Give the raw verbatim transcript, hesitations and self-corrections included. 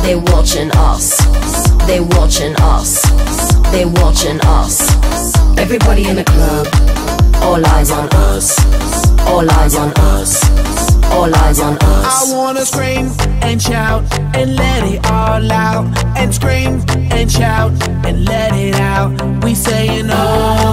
They watching us. They watching us. They watching us. Everybody in the club. All eyes on us. All eyes on us. All eyes on us. I wanna scream and shout and let it all out. And scream and shout and let it out. We saying oh.